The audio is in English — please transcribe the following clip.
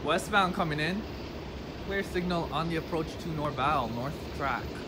Westbound coming in. Clear signal on the approach to Norval, north track.